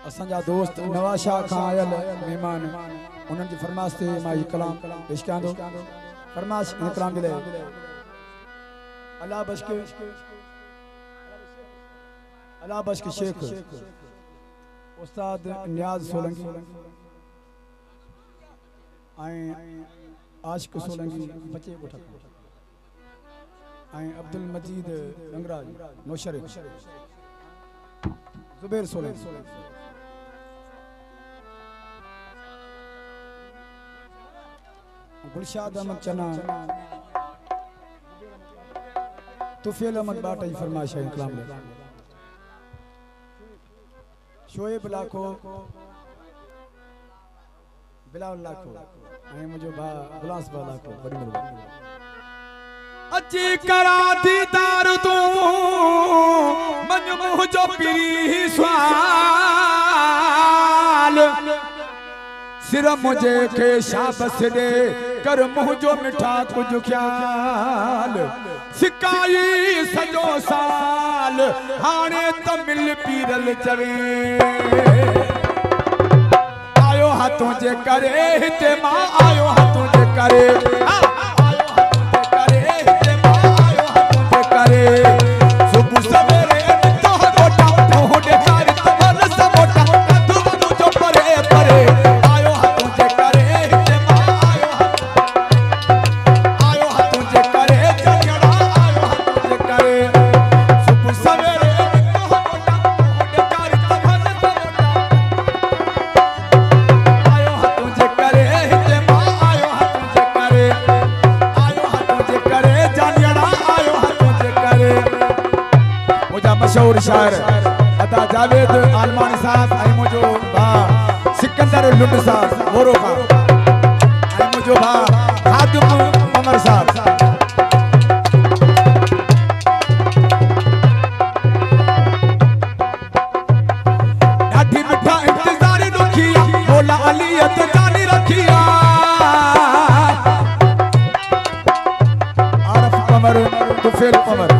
असंजा दोस्त नवाज शाह खां आयल मेहमान उन्हनि जी फरमाइश ते मां ये कलाम पेश कयां थो। फरमाइश इन कलाम जे लाइ अला बश्क शेख उस्ताद नियाज सोलंकी आशिक सोलंकी बचे कोठा अब्दुल मजीद गंगराज नौशरी जुबैर सोलंकी गुलशाद अहमद चना तुफेल अहमद बाट जी फरमाइश है कलाम में शोएब लाखो बिलाल लाखो मुझे भा गुलास बा लाखो बड़ी मेहरबानी अची करा दीदार तू मन मुझो पीरी सवाल सिर मुझे के शाबस दे कर मुझो मिठा कुछ ख्याल सिकाई सजो साल हाने तमिल पीरल चवे आयो हाथों जे करे हिते मां आयो हाथों जे करे सुबह सवेरे तो गोटा ढूंढे कर तमल समोटा तू मुझो परे परे आयो हाथों जे करे हिते मां आयो हाथों जे करे जंगड़ा आयो हाथों जे करे सुबह सवेरे तो गोटा ढूंढे कर तमल समोटा आयो हाथों जे करे हिते मां आयो हाथों जे करे जंगड़ा आयो हाथों जे करे मुझा मशहूर शायर अदा जावेद आलमानी साहब आई मुझो भा सिकंदर लुंड साहब मोरो का आई मुझो भा खादिम उमर साहब ढाठी मिठा इंतजार रखिया बोला अलियत जानी रखिया आरफ कमर तुफेल कमर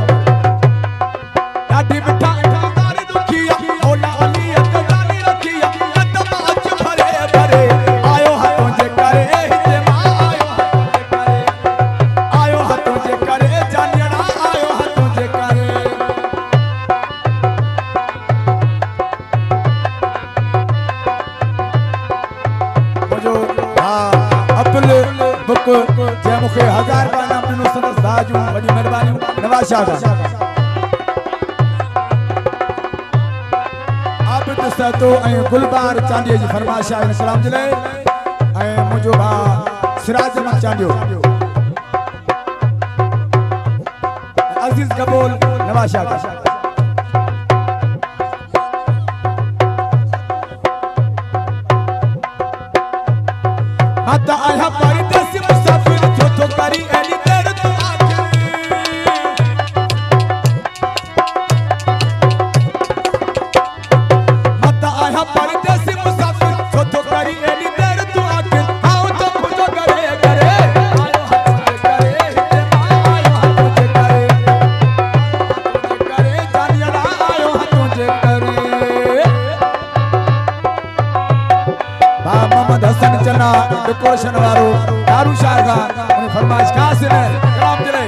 जय मुखे 1000 बार नाम दिनो संदस दाजू बड़ी मेहरबानी नवाज शाह आबिद सतो ऐं गुलबार चांदी जी फरमाइश आहे सलाम जे लाइ ऐं मुंहिंजो भाउ सिराज अहमद चांडियो अजीज कबूल नवाज शाह माता आया परदेसी मुसाफिर जो तो करी एली तेर तू आके माता आया परदेसी मुसाफिर जो तो करी एली तेर तू आके आओ तो मुझो करे करे आयो हाथ करे हिते मां आयो हाथ करे जानिया आयो हाथ करे बा मोहम्मद हसन चना डेकोरेशन वारो दारू शाह का उन्हें फरमाइश खास है कलाम चले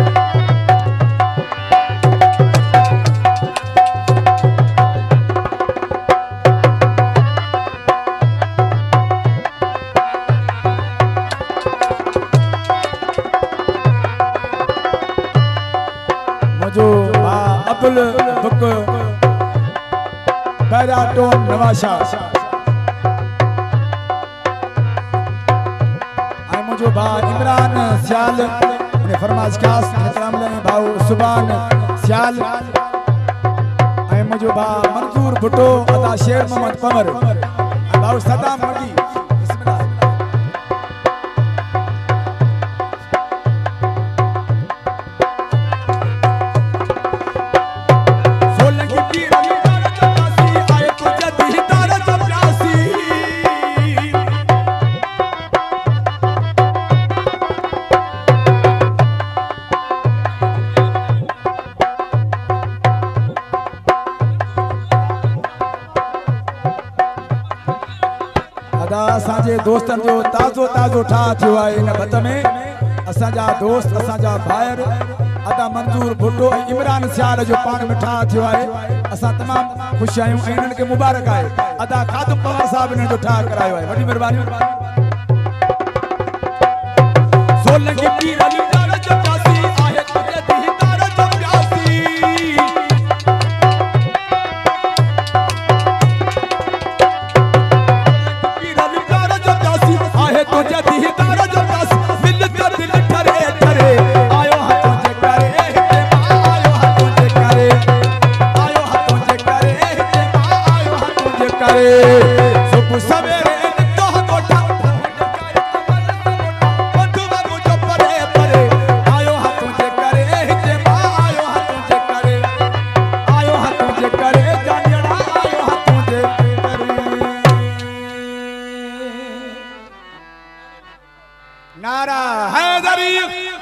मुझो अब्दुल बुक पैरा टोन नवाज शाह जो भा इमरान सियाल ने फरमाइश खास कलाम ले भाऊ सुभान सियाल ऐं मुझो भा मंजूर भुट्टो अदा शेर मोहम्मद कमर भाऊ सदाम मडी असांजे दोस्तनि जो ताज़ो ताज़ो ठाह थियो आहे इन बत में असांजा दोस्त असांजा भाइर अदा मंजूर भुट्टो ऐं इमरान सियाल जो पाण में ठाह थियो आहे असां तमामु ख़ुशि आहियूं ऐं इन्हनि खे मुबारक आहे अदा खादम पवार साहब इन्हनि जो ठाह करायो आहे वॾी महिरबानी सोलंगी पीर अली दार जो प्यासी आहे तुझे दीदार जो प्यासी पीर अली दार जो प्यासी आहे तुझे दीदार जो प्यासी मिल के दिल ठरे ठरे आयो हाथों जे करे आयो हाथों जे करे आयो हाथों जे करे आयो हाथों जे करे सुबह सवेरे नारा हैदरी